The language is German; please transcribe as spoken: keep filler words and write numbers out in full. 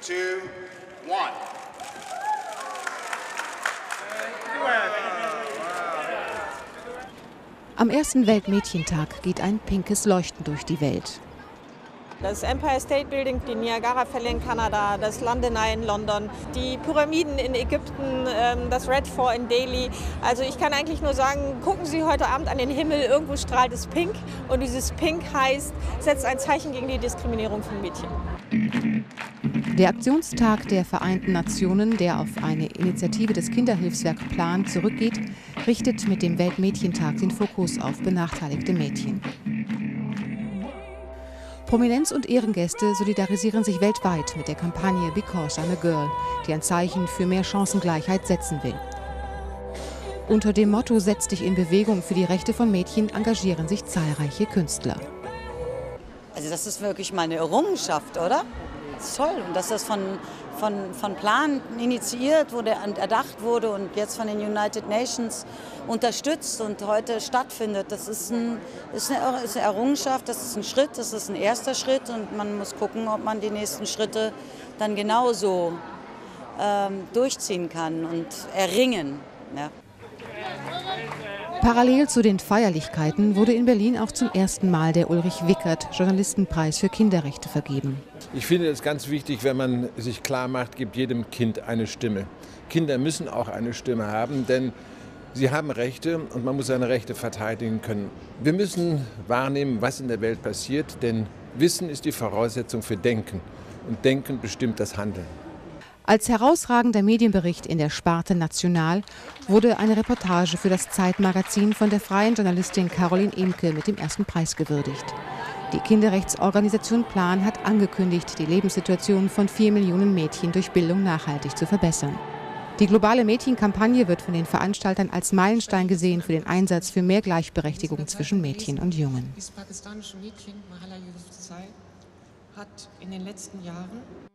two, one. Am ersten Weltmädchentag geht ein pinkes Leuchten durch die Welt. Das Empire State Building, die Niagara-Fälle in Kanada, das London Eye in London, die Pyramiden in Ägypten, das Red Fort in Delhi. Also ich kann eigentlich nur sagen, gucken Sie heute Abend an den Himmel, irgendwo strahlt es pink. Und dieses Pink heißt, setzt ein Zeichen gegen die Diskriminierung von Mädchen. Der Aktionstag der Vereinten Nationen, der auf eine Initiative des Kinderhilfswerk Plan zurückgeht, richtet mit dem Weltmädchentag den Fokus auf benachteiligte Mädchen. Prominenz und Ehrengäste solidarisieren sich weltweit mit der Kampagne Because I'm a Girl, die ein Zeichen für mehr Chancengleichheit setzen will. Unter dem Motto Setz dich in Bewegung für die Rechte von Mädchen engagieren sich zahlreiche Künstler. Also das ist wirklich mal eine Errungenschaft, oder? Das ist toll. Und dass das von, von, von Plan initiiert wurde und erdacht wurde und jetzt von den United Nations unterstützt und heute stattfindet, das ist, ein, ist, eine, ist eine Errungenschaft, das ist ein Schritt, das ist ein erster Schritt und man muss gucken, ob man die nächsten Schritte dann genauso ähm, durchziehen kann und erringen. Ja. Parallel zu den Feierlichkeiten wurde in Berlin auch zum ersten Mal der Ulrich-Wickert-Journalistenpreis für Kinderrechte vergeben. Ich finde es ganz wichtig, wenn man sich klar macht, gibt jedem Kind eine Stimme. Kinder müssen auch eine Stimme haben, denn sie haben Rechte und man muss seine Rechte verteidigen können. Wir müssen wahrnehmen, was in der Welt passiert, denn Wissen ist die Voraussetzung für Denken und Denken bestimmt das Handeln. Als herausragender Medienbericht in der Sparte National wurde eine Reportage für das Zeitmagazin von der freien Journalistin Caroline Emke mit dem ersten Preis gewürdigt. Die Kinderrechtsorganisation Plan hat angekündigt, die Lebenssituation von vier Millionen Mädchen durch Bildung nachhaltig zu verbessern. Die globale Mädchenkampagne wird von den Veranstaltern als Meilenstein gesehen für den Einsatz für mehr Gleichberechtigung zwischen Mädchen und Jungen. Das pakistanische Mädchen Malala Yousafzai hat in den letzten Jahren